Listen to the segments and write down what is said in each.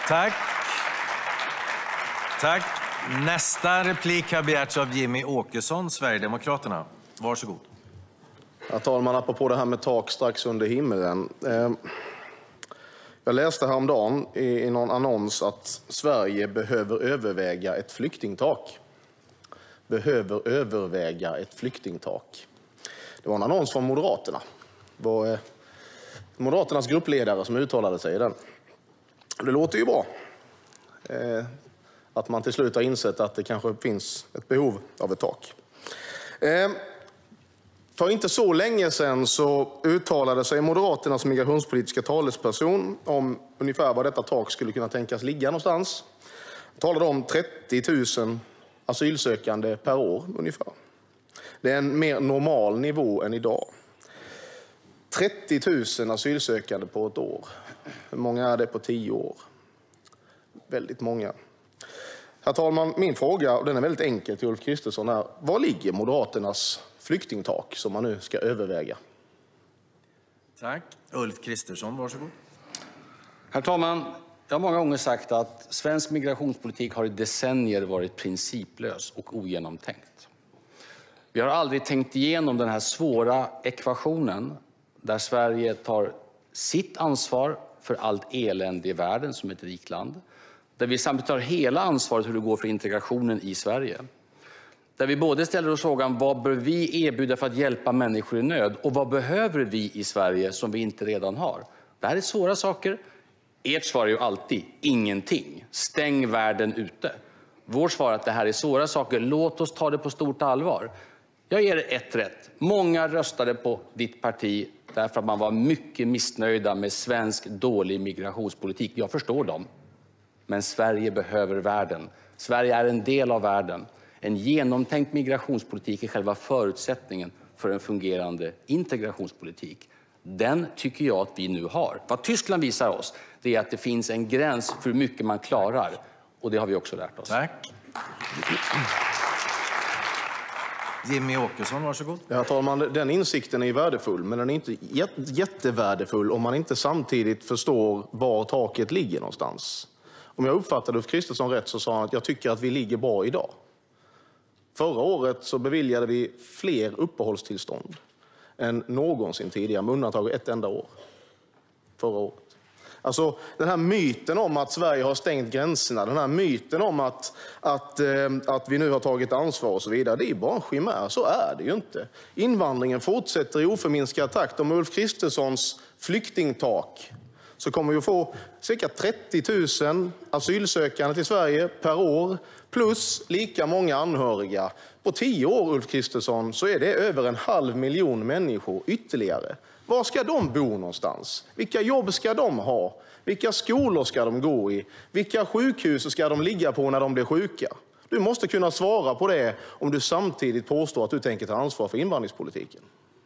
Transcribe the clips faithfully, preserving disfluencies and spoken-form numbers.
Tack. Tack. Nästa replik har begärts av Jimmy Åkesson, Sverigedemokraterna. Varsågod. Herr talman, apropå det här med tak strax under himlen. Jag läste häromdagen i någon annons att Sverige behöver överväga ett flyktingtak. Behöver överväga ett flyktingtak. Det var en annons från Moderaterna. Det var Moderaternas gruppledare som uttalade sig i den. Det låter ju bra. Att man till slut har insett att det kanske finns ett behov av ett tak. För inte så länge sedan så uttalade sig Moderaternas migrationspolitiska talesperson om ungefär var detta tak skulle kunna tänkas ligga någonstans. Han talade om trettio tusen asylsökande per år ungefär. Det är en mer normal nivå än idag. trettio tusen asylsökande på ett år. Hur många är det på tio år? Väldigt många. Herr talman, min fråga, och den är väldigt enkel till Ulf Kristersson, är: var ligger Moderaternas flyktingtak som man nu ska överväga? Tack. Ulf Kristersson, varsågod. Herr talman, jag har många gånger sagt att svensk migrationspolitik har i decennier varit principlös och ogenomtänkt. Vi har aldrig tänkt igenom den här svåra ekvationen där Sverige tar sitt ansvar för allt elände i världen som ett rikt land. Där vi samtidigt tar hela ansvaret hur det går för integrationen i Sverige. Där vi både ställer oss frågan: vad bör vi erbjuda för att hjälpa människor i nöd? Och vad behöver vi i Sverige som vi inte redan har? Det här är svåra saker. Ert svar är ju alltid ingenting. Stäng världen ute. Vårt svar är att det här är svåra saker. Låt oss ta det på stort allvar. Jag ger ett rätt. Många röstade på ditt parti därför att man var mycket missnöjda med svensk dålig migrationspolitik. Jag förstår dem. Men Sverige behöver världen. Sverige är en del av världen. En genomtänkt migrationspolitik är själva förutsättningen för en fungerande integrationspolitik. Den tycker jag att vi nu har. Vad Tyskland visar oss, det är att det finns en gräns för hur mycket man klarar. Och det har vi också lärt oss. Tack. Jimmy Åkesson, varsågod. Ja, herr talman, den insikten är värdefull, men den är inte jättevärdefull om man inte samtidigt förstår var taket ligger någonstans. Om jag uppfattade Ulf Kristersson rätt så sa han att jag tycker att vi ligger bra idag. Förra året så beviljade vi fler uppehållstillstånd än någonsin tidigare, med undantag av ett enda år. Förra året. Alltså den här myten om att Sverige har stängt gränserna, den här myten om att, att, eh, att vi nu har tagit ansvar och så vidare, det är bara en chimär. Så är det ju inte. Invandringen fortsätter i oförminskad takt. Och med Ulf Kristerssons flyktingtak så kommer vi att få cirka trettio tusen asylsökande till Sverige per år, plus lika många anhöriga. På tio år, Ulf Kristersson, så är det över en halv miljon människor ytterligare. Var ska de bo någonstans? Vilka jobb ska de ha? Vilka skolor ska de gå i? Vilka sjukhus ska de ligga på när de blir sjuka? Du måste kunna svara på det om du samtidigt påstår att du tänker ta ansvar för invandringspolitiken.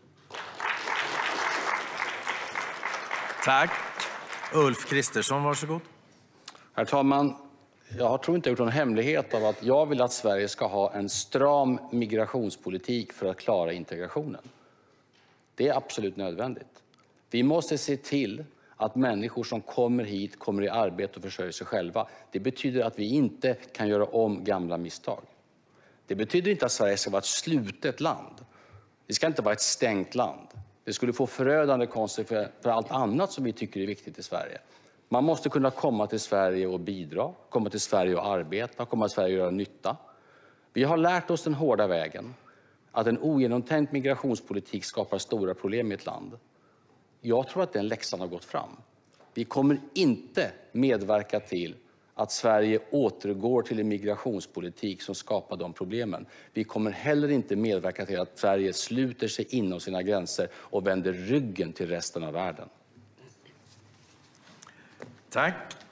Tack. Ulf Kristersson, varsågod. Herr talman, jag tror inte jag gjort någon hemlighet av att jag vill att Sverige ska ha en stram migrationspolitik för att klara integrationen. Det är absolut nödvändigt. Vi måste se till att människor som kommer hit kommer i arbete och försörjer sig själva. Det betyder att vi inte kan göra om gamla misstag. Det betyder inte att Sverige ska vara ett slutet land. Det ska inte vara ett stängt land. Det skulle få förödande konsekvenser för allt annat som vi tycker är viktigt i Sverige. Man måste kunna komma till Sverige och bidra, komma till Sverige och arbeta, komma till Sverige och göra nytta. Vi har lärt oss den hårda vägen att en ogenomtänkt migrationspolitik skapar stora problem i ett land. Jag tror att den läxan har gått fram. Vi kommer inte medverka till att Sverige återgår till en migrationspolitik som skapar de problemen. Vi kommer heller inte medverka till att Sverige sluter sig inom sina gränser och vänder ryggen till resten av världen. Tack.